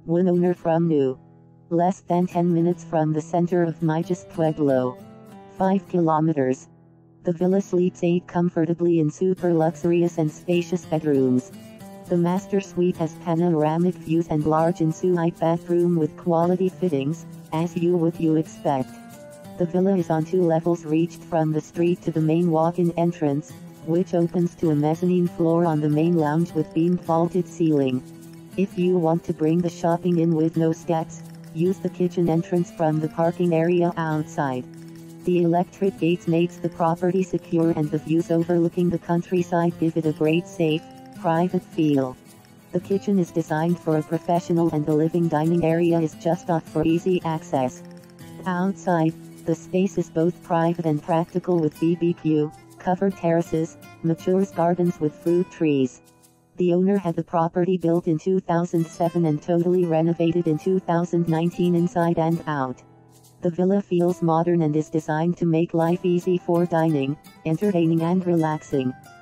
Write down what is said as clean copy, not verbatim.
One owner from New. Less than 10 minutes from the center of Mijas Pueblo. 5 kilometers. The villa sleeps 8 comfortably in super luxurious and spacious bedrooms. The master suite has panoramic views and large ensuite bathroom with quality fittings, as you would expect. The villa is on 2 levels reached from the street to the main walk-in entrance, which opens to a mezzanine floor on the main lounge with beamed vaulted ceiling. If you want to bring the shopping in with no steps, use the kitchen entrance from the parking area outside. The electric gates makes the property secure and the views overlooking the countryside give it a great safe, private feel. The kitchen is designed for a professional and the living dining area is just off for easy access. Outside, the space is both private and practical with BBQ, covered terraces, mature gardens with fruit trees. The owner had the property built in 2007 and totally renovated in 2019 inside and out. The villa feels modern and is designed to make life easy for dining, entertaining and relaxing.